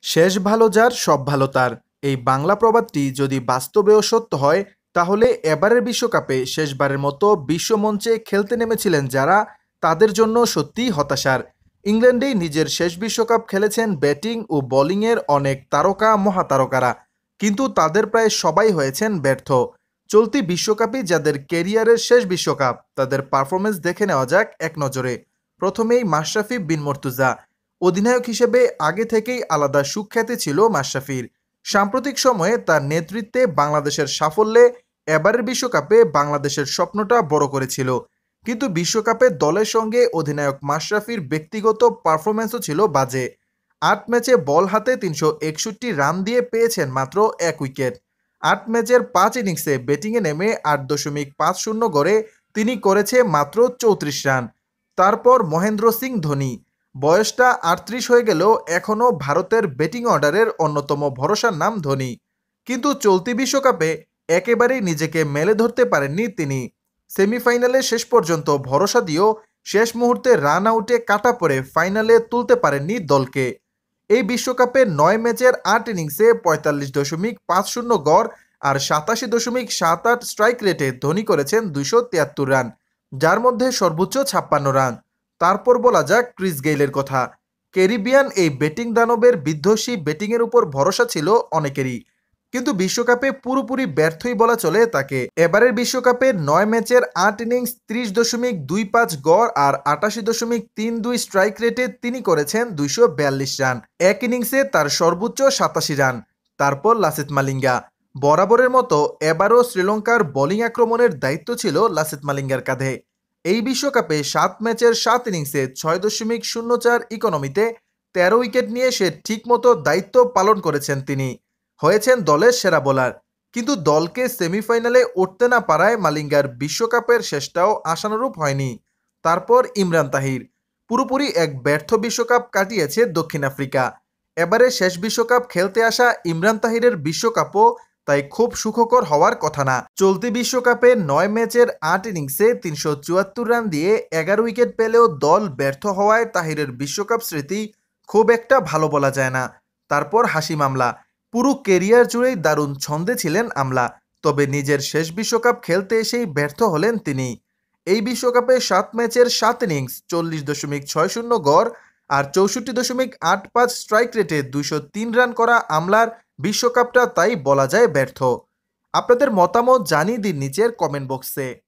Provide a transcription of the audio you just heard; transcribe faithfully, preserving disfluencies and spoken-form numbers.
শেষ ভালো যার সব ভালো তার এই বাংলা প্রবাদটি যদি বাস্তবেও সত্য হয় তাহলে এবারের বিশ্বকাপে শেষবারের মতো বিশ্বমঞ্চে খেলতে নেমেছিলেন যারা তাদের জন্য সত্যিই হতাশার। ইংল্যান্ডেই নিজের শেষ বিশ্বকাপ খেলেছেন ব্যাটিং ও বোলিংয়ের অনেক তারকা মহাতারকারা, কিন্তু তাদের প্রায় সবাই হয়েছেন ব্যর্থ। চলতি বিশ্বকাপই যাদের কেরিয়ারের শেষ বিশ্বকাপ তাদের পারফরমেন্স দেখে নেওয়া যাক এক নজরে। প্রথমেই মাশরাফি বিন মুর্তজা। অধিনায়ক হিসেবে আগে থেকেই আলাদা সুখ্যাতি ছিল মাশরাফির। সাম্প্রতিক সময়ে তার নেতৃত্বে বাংলাদেশের সাফল্যে এবারের বিশ্বকাপে বাংলাদেশের স্বপ্নটা বড় করেছিল। কিন্তু বিশ্বকাপে দলের সঙ্গে অধিনায়ক মাশরাফির ব্যক্তিগত পারফরমেন্সও ছিল বাজে। আট ম্যাচে বল হাতে তিনশো একষট্টি রান দিয়ে পেয়েছেন মাত্র এক উইকেট। আট ম্যাচের পাঁচ ইনিংসে ব্যাটিংয়ে নেমে আট দশমিক পাঁচ শূন্য গড়ে তিনি করেছে মাত্র চৌত্রিশ রান। তারপর মহেন্দ্র সিং ধোনি। বয়সটা আটত্রিশ হয়ে গেলেও এখনও ভারতের ব্যাটিং অর্ডারের অন্যতম ভরসার নাম ধোনি। কিন্তু চলতি বিশ্বকাপে একেবারেই নিজেকে মেলে ধরতে পারেননি তিনি। সেমিফাইনালে শেষ পর্যন্ত ভরসা দিয়েও শেষ মুহূর্তে রান আউটে কাটা পড়ে ফাইনালে তুলতে পারেননি দলকে। এই বিশ্বকাপে নয় ম্যাচের আট ইনিংসে পঁয়তাল্লিশ দশমিক পাঁচ শূন্য গড় আর সাতাশি দশমিক সাত আট স্ট্রাইক রেটে ধোনি করেছেন দুইশো তিয়াত্তর রান, যার মধ্যে সর্বোচ্চ ছাপ্পান্ন রান। তারপর বলা যাক ক্রিস গেইলের কথা। ক্যারিবিয়ান এই ব্যাটিং দানবের বিধ্বংসী ব্যাটিংয়ের উপর ভরসা ছিল অনেকেরই, কিন্তু বিশ্বকাপে পুরোপুরি ব্যর্থই বলা চলে তাকে। এবারের বিশ্বকাপে নয় ম্যাচের আট ইনিংস ত্রিশ দশমিক দুই পাঁচ গড় আর আটাশি দশমিক তিন দুই স্ট্রাইক রেটে তিনি করেছেন দুইশো বিয়াল্লিশ রান। এক ইনিংসে তার সর্বোচ্চ সাতাশি রান। তারপর লাসিথ মালিঙ্গা। বরাবরের মতো এবারও শ্রীলঙ্কার বোলিং আক্রমণের দায়িত্ব ছিল লাসিথ মালিঙ্গার কাঁধে। এই বিশ্বকাপে সাত ম্যাচের সাত ইনিংসে ছয় দশমিক শূন্য চার ইকোনমিতে তেরো উইকেট নিয়ে সে ঠিকমতো দায়িত্ব পালন করেছেন তিনি। হয়েছেন দলের সেরা বোলার। কিন্তু দলকে সেমিফাইনালে উঠতে না পারায় মালিঙ্গার বিশ্বকাপের শেষটাও আশানুরূপ হয়নি। তারপর ইমরান তাহির। পুরোপুরি এক ব্যর্থ বিশ্বকাপ কাটিয়েছে দক্ষিণ আফ্রিকা। এবারে শেষ বিশ্বকাপ খেলতে আসা ইমরান তাহিরের বিশ্বকাপও তাই খুব সুখকর হওয়ার কথা না। চলতি বিশ্বকাপে নয় ম্যাচের আট ইনিংসে তিনশো চুয়াত্তর রান দিয়ে এগারো উইকেট পেলেও দল ব্যর্থ হওয়ায় তাহিরের বিশ্বকাপ স্মৃতি খুব একটা ভালো বলা যায় না। তারপর হাসিম আমলা। পুরো কেরিয়ার জুড়েই দারুণ ছন্দে ছিলেন আমলা, তবে নিজের শেষ বিশ্বকাপ খেলতে এসেই ব্যর্থ হলেন তিনি। এই বিশ্বকাপে সাত ম্যাচের সাত ইনিংস চল্লিশ দশমিক ছয় শূন্য গড় আর চৌষট্টি দশমিক আট পাঁচ স্ট্রাইক রেটে দুইশো তিন রান করা আমলার বিশ্বকাপটা তাই বলা যায় ব্যর্থ। আপনাদের মতামত জানিয়ে দিন নিচের কমেন্ট বক্সে।